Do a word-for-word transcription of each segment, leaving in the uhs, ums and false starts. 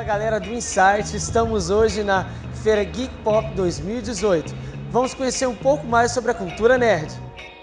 Fala galera do Insight, estamos hoje na Feira Geek Pop dois mil e dezoito. Vamos conhecer um pouco mais sobre a cultura nerd.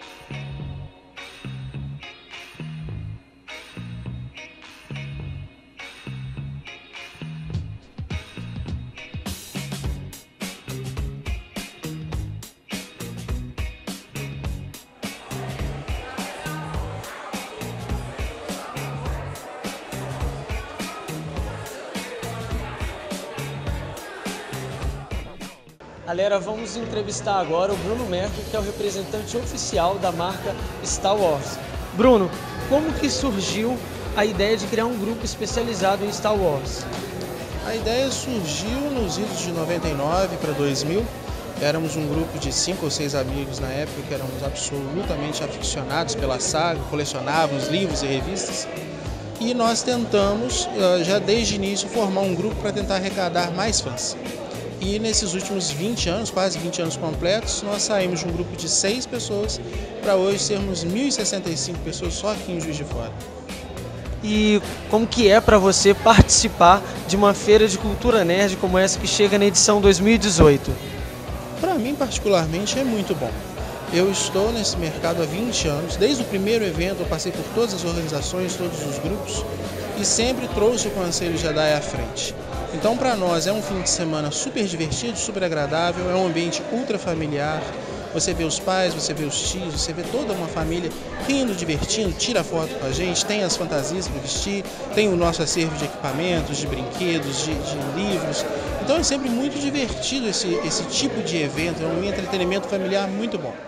Galera, vamos entrevistar agora o Bruno Merkel, que é o representante oficial da marca Star Wars. Bruno, como que surgiu a ideia de criar um grupo especializado em Star Wars? A ideia surgiu nos idos de noventa e nove para dois mil. Éramos um grupo de cinco ou seis amigos na época que éramos absolutamente aficionados pela saga, colecionávamos livros e revistas. E nós tentamos, já desde o início, formar um grupo para tentar arrecadar mais fãs. E nesses últimos vinte anos, quase vinte anos completos, nós saímos de um grupo de seis pessoas para hoje sermos mil e sessenta e cinco pessoas só aqui em Juiz de Fora. E como que é para você participar de uma feira de cultura nerd como essa que chega na edição dois mil e dezoito? Para mim, particularmente, é muito bom. Eu estou nesse mercado há vinte anos. Desde o primeiro evento eu passei por todas as organizações, todos os grupos e sempre trouxe o Conselho Jedi à frente. Então, para nós, é um fim de semana super divertido, super agradável, é um ambiente ultra familiar. Você vê os pais, você vê os tios, você vê toda uma família rindo, divertindo, tira foto com a gente, tem as fantasias para vestir, tem o nosso acervo de equipamentos, de brinquedos, de, de livros. Então, é sempre muito divertido esse, esse tipo de evento, é um entretenimento familiar muito bom.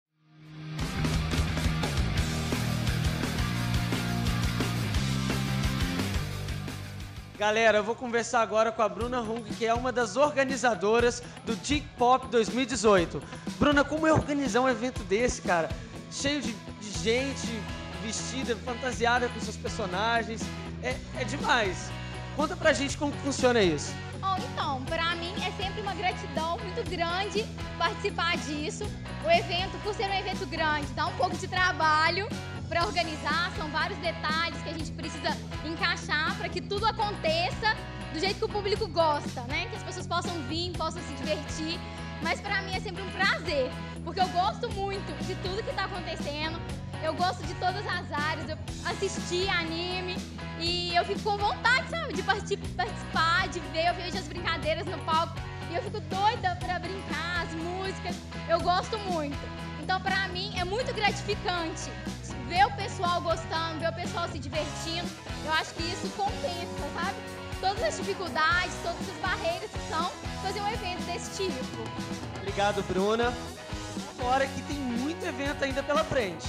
Galera, eu vou conversar agora com a Bruna Hung, que é uma das organizadoras do Geek Pop dois mil e dezoito. Bruna, como é organizar um evento desse, cara? Cheio de, de gente vestida, fantasiada com seus personagens. É, é demais. Conta pra gente como funciona isso. Oh, então, pra mim é sempre uma gratidão muito grande participar disso. O evento, por ser um evento grande, dá um pouco de trabalho para organizar, são vários detalhes que a gente precisa encaixar para que tudo aconteça do jeito que o público gosta, né? Que as pessoas possam vir, possam se divertir. Mas para mim é sempre um prazer, porque eu gosto muito de tudo que está acontecendo. Eu gosto de todas as áreas, eu assisti anime e eu fico com vontade, sabe, de participar, de ver, eu vejo as brincadeiras no palco e eu fico doida para brincar, as músicas, eu gosto muito. Então, para mim, é muito gratificante ver o pessoal gostando, ver o pessoal se divertindo. Eu acho que isso compensa, sabe? Todas as dificuldades, todas as barreiras que são fazer um evento desse tipo. Obrigado, Bruna. Fora que tem muito evento ainda pela frente.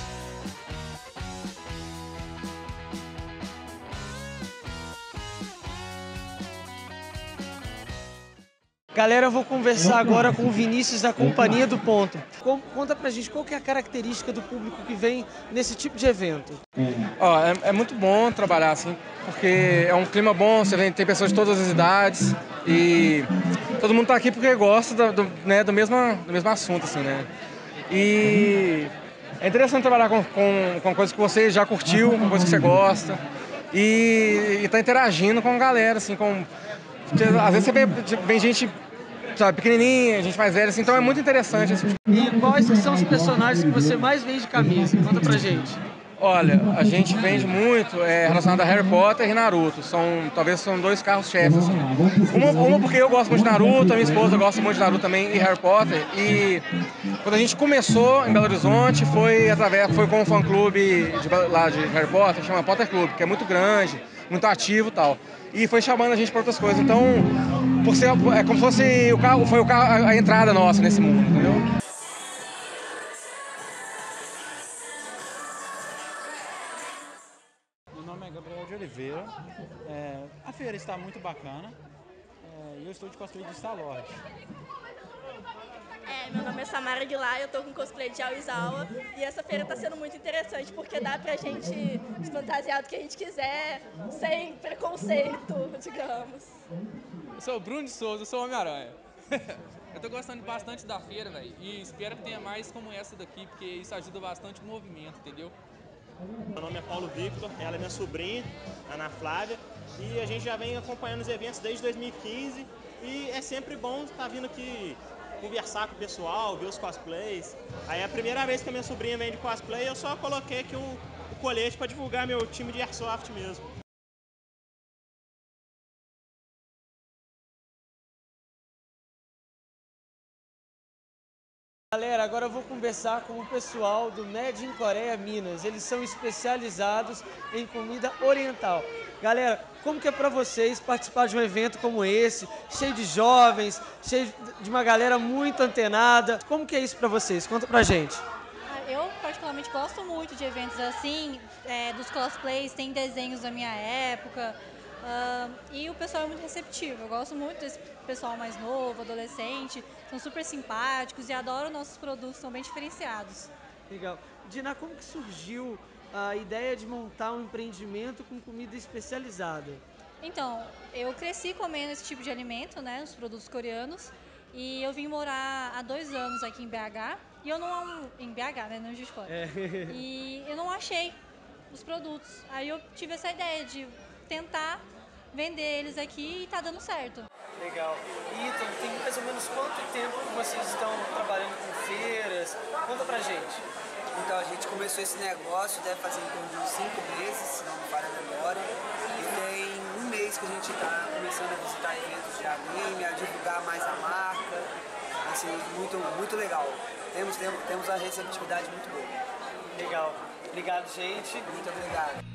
Galera, eu vou conversar agora com o Vinícius da Companhia do Ponto. Conta pra gente qual que é a característica do público que vem nesse tipo de evento. Ó, é, é muito bom trabalhar assim, porque é um clima bom, você vê, tem pessoas de todas as idades e todo mundo tá aqui porque gosta do, do, né, do, mesmo, do mesmo assunto, assim, né? E é interessante trabalhar com, com, com coisas que você já curtiu, com coisas que você gosta e, e tá interagindo com a galera, assim, com... Às vezes você vê, vem gente, sabe, pequenininha, gente mais velha, assim, então é muito interessante. Assim. E quais são os personagens que você mais vende camisa? Conta pra gente. Olha, a gente vende muito é, relacionado a Harry Potter e Naruto. São, talvez são dois carros-chefes. Assim. Uma, uma porque eu gosto muito de Naruto, a minha esposa gosta muito de Naruto também e Harry Potter. E quando a gente começou em Belo Horizonte, foi, através, foi com um fã-clube de, lá de Harry Potter, chama Potter Club, que é muito grande, muito ativo e tal. E foi chamando a gente para outras coisas. Então, por ser, é como se fosse o carro, foi o carro, a entrada nossa nesse mundo, entendeu? Meu nome é Gabriel de Oliveira. É, a feira está muito bacana é, e eu estou de cosplay de Star-Lord. É, meu nome é Samara Aguilar, eu tô com cosplay de Aizawa e essa feira tá sendo muito interessante porque dá pra gente se fantasiar do que a gente quiser, sem preconceito, digamos. Eu sou o Bruno de Souza, eu sou o Homem-Aranha. Eu tô gostando bastante da feira, velho, e espero que tenha mais como essa daqui, porque isso ajuda bastante o movimento, entendeu? Meu nome é Paulo Victor, ela é minha sobrinha, Ana Flávia, e a gente já vem acompanhando os eventos desde dois mil e quinze e é sempre bom estar vindo aqui conversar com o pessoal, ver os cosplays. Aí é a primeira vez que a minha sobrinha vem de cosplay, eu só coloquei aqui o, o colete para divulgar meu time de Airsoft mesmo. Galera, agora eu vou conversar com o pessoal do Made in Coreia Minas. Eles são especializados em comida oriental. Galera, como que é pra vocês participar de um evento como esse, cheio de jovens, cheio de uma galera muito antenada? Como que é isso pra vocês? Conta pra gente. Eu particularmente gosto muito de eventos assim, é, dos cosplays, tem desenhos da minha época, uh, e o pessoal é muito receptivo. Eu gosto muito desse pessoal mais novo, adolescente, são super simpáticos e adoram nossos produtos, são bem diferenciados. Legal. Dina, como que surgiu a ideia de montar um empreendimento com comida especializada? Então, eu cresci comendo esse tipo de alimento, né, os produtos coreanos, e eu vim morar há dois anos aqui em B H, e eu não... em B H, né, não em Juiz de Fora. É. E eu não achei os produtos. Aí eu tive essa ideia de tentar vender eles aqui e tá dando certo. Legal. E então, tem mais ou menos quanto tempo que vocês estão trabalhando com feiras? Conta pra gente. Então, a gente começou esse negócio, deve fazer em torno de uns cinco meses, se não me falha a memória. E tem um mês que a gente está começando a visitar eventos de anime, a divulgar mais a marca. Assim, muito, muito legal. Temos, temos, temos uma receptividade muito boa. Legal. Obrigado, gente. Muito obrigado.